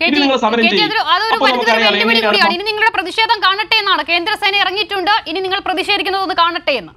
ഇനി നിങ്ങൾ സമരം ചെയ്യും. അതൊരു പരിധിവരെ വെല്ലുവിളി കൂടിയാണ്. ഇനി നിങ്ങളുടെ പ്രതിഷേധം കാണട്ടെ എന്നാണ്. കേന്ദ്രസേന ഇറങ്ങിയിട്ടുണ്ട്, ഇനി നിങ്ങൾ പ്രതിഷേധിക്കുന്നത് ഒന്ന് കാണട്ടെ എന്ന്.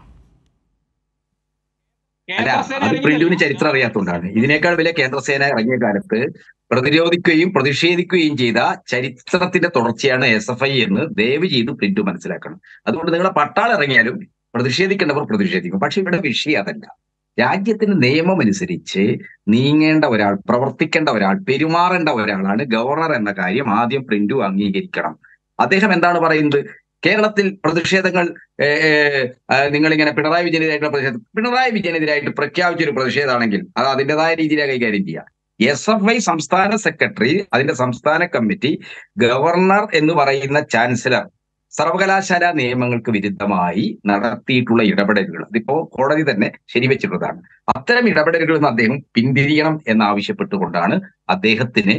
അല്ല, അത് പ്രിന്റുവിന് ചരിത്രം അറിയാത്തതുകൊണ്ടാണ്. ഇതിനേക്കാൾ വലിയ കേന്ദ്രസേന ഇറങ്ങിയ കാലത്ത് പ്രതിരോധിക്കുകയും പ്രതിഷേധിക്കുകയും ചെയ്ത ചരിത്രത്തിന്റെ തുടർച്ചയാണ് SFI എന്ന് ദയവ് ചെയ്ത് പ്രിന്റു മനസ്സിലാക്കണം. അതുകൊണ്ട് നിങ്ങളെ പട്ടാളം ഇറങ്ങിയാലും പ്രതിഷേധിക്കേണ്ടവർ പ്രതിഷേധിക്കും. പക്ഷെ ഇവിടെ വിഷയം അതല്ല. രാജ്യത്തിന് നിയമം അനുസരിച്ച് നീങ്ങേണ്ട ഒരാൾ, പ്രവർത്തിക്കേണ്ട ഒരാൾ, പെരുമാറേണ്ട ഒരാളാണ് ഗവർണർ എന്ന കാര്യം ആദ്യം പ്രിന്റു അംഗീകരിക്കണം. അദ്ദേഹം എന്താണ് പറയുന്നത്? കേരളത്തിൽ പ്രതിഷേധങ്ങൾ നിങ്ങളിങ്ങനെ പിണറായി വിജയനെതിരായിട്ട് പ്രഖ്യാപിച്ചൊരു പ്രതിഷേധമാണെങ്കിൽ അത് അതിൻ്റെതായ രീതിയിലാണ് കൈകാര്യം ചെയ്യുക. SFI സംസ്ഥാന സെക്രട്ടറി, അതിന്റെ സംസ്ഥാന കമ്മിറ്റി, ഗവർണർ എന്ന് പറയുന്ന ചാൻസലർ സർവകലാശാല നിയമങ്ങൾക്ക് വിരുദ്ധമായി നടത്തിയിട്ടുള്ള ഇടപെടലുകൾ അതിപ്പോ കോടതി തന്നെ ശരിവെച്ചിട്ടുള്ളതാണ്. അത്തരം ഇടപെടലുകളിൽ നിന്ന് അദ്ദേഹം പിന്തിരിയണം എന്നാവശ്യപ്പെട്ടുകൊണ്ടാണ് അദ്ദേഹത്തിന്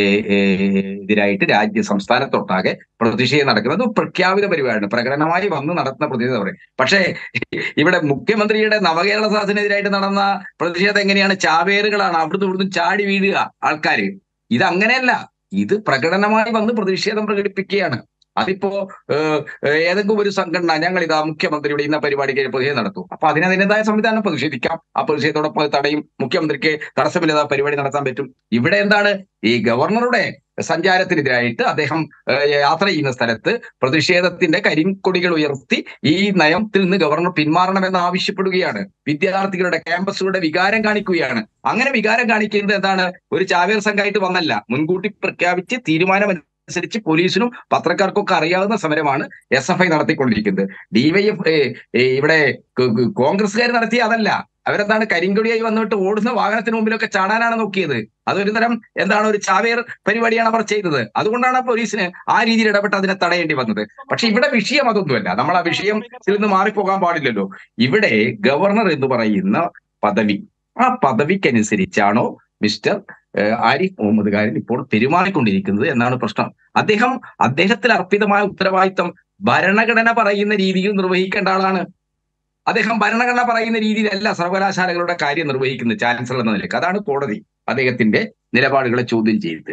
എതിരായിട്ട് സംസ്ഥാനത്തൊട്ടാകെ പ്രതിഷേധം നടക്കുന്നത്. പ്രഖ്യാപിത പരിപാടിയാണ്, പ്രകടനമായി വന്ന് നടത്തുന്ന പ്രതിഷേധം പറയും. പക്ഷേ ഇവിടെ മുഖ്യമന്ത്രിയുടെ നവകേരള സദസ്സിനെതിരായിട്ട് നടന്ന പ്രതിഷേധം എങ്ങനെയാണ്? ചാവേറുകളാണ്, അവിടുന്ന് ഇവിടുന്ന് ചാടി വീഴുക ആൾക്കാര്. ഇത് അങ്ങനെയല്ല, ഇത് പ്രകടനമായി വന്ന് പ്രതിഷേധം പ്രകടിപ്പിക്കുകയാണ്. അതിപ്പോ ഏതെങ്കിലും ഒരു സംഘടന ഞങ്ങൾ ഇതാ മുഖ്യമന്ത്രിയുടെ ഇന്ന പരിപാടിക്ക് പ്രതിഷേധം നടത്തും, അപ്പൊ അതിനതിൻ്റെതായ സംവിധാനം പ്രതിഷേധിക്കാം. ആ പ്രതിഷേധത്തോടൊപ്പം തടയും, മുഖ്യമന്ത്രിക്ക് തടസ്സമില്ലാതെ പരിപാടി നടത്താൻ പറ്റും. ഇവിടെ എന്താണ്, ഈ ഗവർണറുടെ സഞ്ചാരത്തിനെതിരായിട്ട് അദ്ദേഹം യാത്ര ചെയ്യുന്ന സ്ഥലത്ത് പ്രതിഷേധത്തിന്റെ കരിങ്കൊടികൾ ഉയർത്തി ഈ നയത്തിൽ നിന്ന് ഗവർണർ പിന്മാറണമെന്ന് ആവശ്യപ്പെടുകയാണ്. വിദ്യാർത്ഥികളുടെ, ക്യാമ്പസുകളുടെ വികാരം കാണിക്കുകയാണ്. അങ്ങനെ വികാരം കാണിക്കുന്നത് എന്താണ്? ഒരു ചാവേർ സംഘമായിട്ട് വന്നല്ല, മുൻകൂട്ടി പ്രഖ്യാപിച്ച് തീരുമാനമനുസരിച്ച് പോലീസിനും പത്രക്കാർക്കും ഒക്കെ അറിയാവുന്ന സമരമാണ് SFI നടത്തിക്കൊണ്ടിരിക്കുന്നത്. DYF ഇവിടെ കോൺഗ്രസ്സുകാർ നടത്തിയ അതല്ല. അവരെന്താണ്, കരിങ്കൊടിയായി വന്നിട്ട് ഓടുന്ന വാഹനത്തിന് മുമ്പിലൊക്കെ ചാടാനാണ് നോക്കിയത്. അതൊരു തരം എന്താണ്, ഒരു ചാവേർ പരിപാടിയാണ് അവർ ചെയ്തത്. അതുകൊണ്ടാണ് പോലീസിന് ആ രീതിയിൽ ഇടപെട്ട് അതിനെ തടയേണ്ടി വന്നത്. പക്ഷെ ഇവിടെ വിഷയം അതൊന്നുമല്ല. നമ്മൾ ആ വിഷയത്തിൽ നിന്ന് മാറിപ്പോകാൻ പാടില്ലല്ലോ. ഇവിടെ ഗവർണർ എന്ന് പറയുന്ന പദവി, ആ പദവിക്കനുസരിച്ചാണോ മിസ്റ്റർ ആരിഫ് മുഹമ്മദ് ഖാൻ ഇപ്പോൾ പെരുമാറിക്കൊണ്ടിരിക്കുന്നത് എന്നാണ് പ്രശ്നം. അദ്ദേഹത്തിൽ അർപ്പിതമായ ഉത്തരവാദിത്തം ഭരണഘടന പറയുന്ന രീതിയിൽ നിർവഹിക്കേണ്ട ആളാണ്. അദ്ദേഹം ഭരണഘടന പറയുന്ന രീതിയിലല്ല സർവകലാശാലകളുടെ കാര്യം നിർവഹിക്കുന്നത് ചാൻസലർ എന്ന നിലയ്ക്ക്. അതാണ് കോടതി അദ്ദേഹത്തിന്റെ നിലപാടുകളെ ചോദ്യം ചെയ്തത്.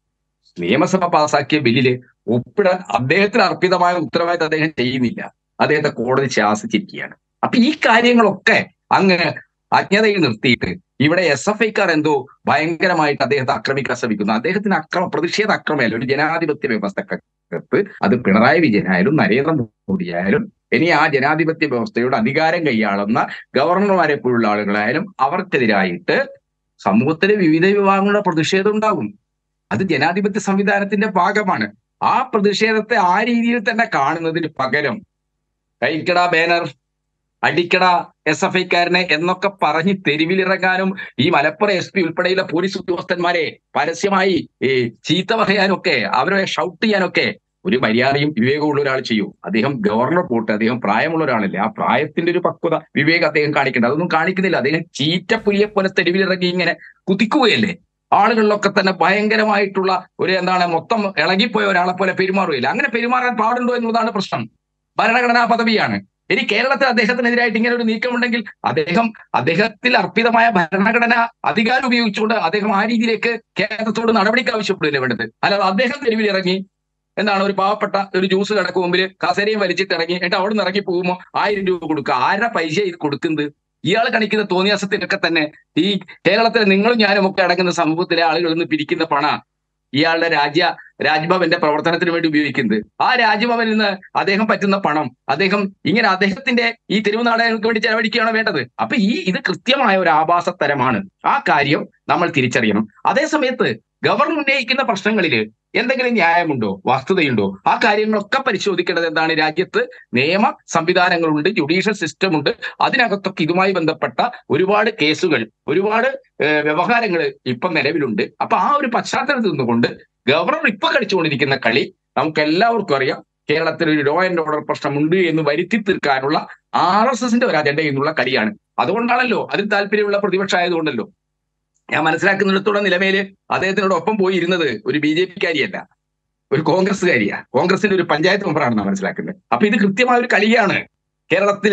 നിയമസഭ പാസാക്കിയ ബില്ലില് ഒപ്പിടാൻ അദ്ദേഹത്തിന് അർപ്പിതമായ ഉത്തരവാദിത്തം അദ്ദേഹം ചെയ്യുന്നില്ല. അദ്ദേഹത്തെ കോടതി ശാസിച്ചിരിക്കുകയാണ്. അപ്പൊ ഈ കാര്യങ്ങളൊക്കെ അങ്ങ് അജ്ഞതയിൽ നിർത്തിയിട്ട് ഇവിടെ SFIക്കാർ എന്തോ ഭയങ്കരമായിട്ട് അദ്ദേഹത്തെ ആക്രമിക്കാൻ ശ്രമിക്കുന്നു. അദ്ദേഹത്തിന് പ്രതിഷേധ അക്രമമല്ല, ഒരു ജനാധിപത്യ വ്യവസ്ഥക്കകത്ത് അത് പിണറായി വിജയനായാലും നരേന്ദ്രമോദിയായാലും ഇനി ആ ജനാധിപത്യ വ്യവസ്ഥയുടെ അധികാരം കൈയാളുന്ന ഗവർണർമാരെ പോലുള്ള ആളുകളായാലും അവർക്കെതിരായിട്ട് സമൂഹത്തിലെ വിവിധ വിഭാഗങ്ങളുടെ പ്രതിഷേധം ഉണ്ടാകും. അത് ജനാധിപത്യ സംവിധാനത്തിന്റെ ഭാഗമാണ്. ആ പ്രതിഷേധത്തെ ആ രീതിയിൽ തന്നെ കാണുന്നതിന് പകരം കഴിക്കട ബാനർ, അടിക്കട SFIക്കാരനെ എന്നൊക്കെ പറഞ്ഞ് തെരുവിലിറങ്ങാനും ഈ മലപ്പുറം SP ഉൾപ്പെടെയുള്ള പോലീസ് ഉദ്യോഗസ്ഥന്മാരെ പരസ്യമായി ചീത്ത പറയാനൊക്കെ, അവരെ ഷൗട്ട് ചെയ്യാനൊക്കെ ഒരു മര്യാദയും വിവേകമുള്ള ഒരാൾ ചെയ്യൂ. അദ്ദേഹം ഗവർണർ പോട്ടെ, അദ്ദേഹം പ്രായമുള്ള ഒരാളല്ലേ. ആ പ്രായത്തിന്റെ ഒരു പക്വത, വിവേകം അദ്ദേഹം കാണിക്കേണ്ട. അതൊന്നും കാണിക്കുന്നില്ല. അദ്ദേഹം ചീറ്റപ്പുലിയെ പോലെ തെരുവിലിറങ്ങി ഇങ്ങനെ കുതിക്കുകയല്ലേ. ആളുകളിലൊക്കെ തന്നെ ഭയങ്കരമായിട്ടുള്ള ഒരു മൊത്തം ഇളകിപ്പോയ ഒരാളെ പോലെ പെരുമാറുകയില്ല. അങ്ങനെ പെരുമാറാൻ പാടുണ്ടോ എന്നുള്ളതാണ് പ്രശ്നം. ഭരണഘടനാ പദവിയാണ്. ഇനി കേരളത്തിൽ അദ്ദേഹത്തിനെതിരായിട്ട് ഇങ്ങനെ ഒരു നീക്കമുണ്ടെങ്കിൽ അദ്ദേഹത്തിൽ അർപ്പിതമായ ഭരണഘടന അധികാരം ഉപയോഗിച്ചുകൊണ്ട് അദ്ദേഹം ആ രീതിയിലേക്ക് കേരളത്തോട് നടപടിക്ക് ആവശ്യപ്പെടുകയല്ലേ വേണ്ടത്. അല്ലാതെ അദ്ദേഹം തെരുവിലിറങ്ങി ഒരു പാവപ്പെട്ട ഒരു ജ്യൂസ് കടക്ക് മുമ്പിൽ കസേരയും വലിച്ചിട്ട് ഇറങ്ങി, എന്നിട്ട് അവിടെ നിന്ന് ഇറങ്ങി പോകുമ്പോൾ 1000 രൂപ കൊടുക്കുക. ആരുടെ പൈസ ഇത് കൊടുക്കുന്നത്? ഇയാൾ കാണിക്കുന്ന തോന്നിയാസത്തിനൊക്കെ തന്നെ ഈ കേരളത്തിലെ നിങ്ങളും ഞാനും ഒക്കെ അടങ്ങുന്ന സമൂഹത്തിലെ ആളുകളിൽ നിന്ന് പിരിക്കുന്ന പണം ഇയാളുടെ രാജ്ഭവന്റെ പ്രവർത്തനത്തിന് വേണ്ടി ഉപയോഗിക്കുന്നത്. ആ രാജ്ഭവനിൽ നിന്ന് അദ്ദേഹം പറ്റുന്ന പണം അദ്ദേഹത്തിന്റെ ഈ തെരുവ് നാടകങ്ങൾക്ക് വേണ്ടി ചെലവഴിക്കുകയാണ് വേണ്ടത്. അപ്പൊ ഇത് കൃത്യമായ ഒരു ആഭാസത്തരമാണ്. ആ കാര്യം നമ്മൾ തിരിച്ചറിയണം. അതേസമയത്ത് ഗവർണർ ഉന്നയിക്കുന്ന പ്രശ്നങ്ങളിൽ എന്തെങ്കിലും ന്യായമുണ്ടോ, വസ്തുതയുണ്ടോ? ആ കാര്യങ്ങളൊക്കെ പരിശോധിക്കേണ്ടത് എന്താണ്? രാജ്യത്ത് നിയമ സംവിധാനങ്ങളുണ്ട്, ജുഡീഷ്യൽ സിസ്റ്റം ഉണ്ട്. അതിനകത്തൊക്കെ ഇതുമായി ബന്ധപ്പെട്ട ഒരുപാട് കേസുകൾ, ഒരുപാട് വ്യവഹാരങ്ങൾ ഇപ്പം നിലവിലുണ്ട്. അപ്പൊ ആ ഒരു പശ്ചാത്തലത്തിൽ നിന്നുകൊണ്ട് ഗവർണർ ഇപ്പൊ കളിച്ചുകൊണ്ടിരിക്കുന്ന കളി നമുക്ക് എല്ലാവർക്കും അറിയാം. കേരളത്തിൽ ഒരു ലോ ആൻഡ് ഓർഡർ പ്രശ്നമുണ്ട് എന്ന് വരുത്തി തീർക്കാനുള്ള RSSന്റെ ഒരു അജണ്ടയിൽ നിന്നുള്ള കളിയാണ്. അതുകൊണ്ടാണല്ലോ, അതിൽ താല്പര്യമുള്ള പ്രതിപക്ഷം ആയതുകൊണ്ടല്ലോ. ഞാൻ മനസ്സിലാക്കുന്നിടത്തോളം നിലമേല് അദ്ദേഹത്തിനോടൊപ്പം പോയി ഇരുന്നത് ഒരു BJPക്കാരിയല്ല, ഒരു കോൺഗ്രസ്സുകാരിയാ. കോൺഗ്രസിന്റെ ഒരു പഞ്ചായത്ത് മെമ്പറാണെന്നാണ് മനസ്സിലാക്കുന്നത്. അപ്പൊ ഇത് കൃത്യമായ ഒരു കളിയാണ്. കേരളത്തിൽ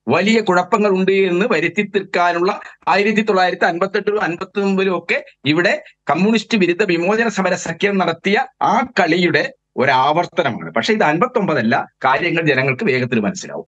വലിയ കുഴപ്പങ്ങൾ ഉണ്ട് എന്ന് വരുത്തി തീർക്കാനുള്ള 1958 59 ഒക്കെ ഇവിടെ കമ്മ്യൂണിസ്റ്റ് വിരുദ്ധ വിമോചന സമര സഖ്യം നടത്തിയ ആ കളിയുടെ ഒരാവർത്തനമാണ്. പക്ഷെ ഇത് 59 അല്ല. കാര്യങ്ങൾ ജനങ്ങൾക്ക് വേഗത്തിൽ മനസ്സിലാവും.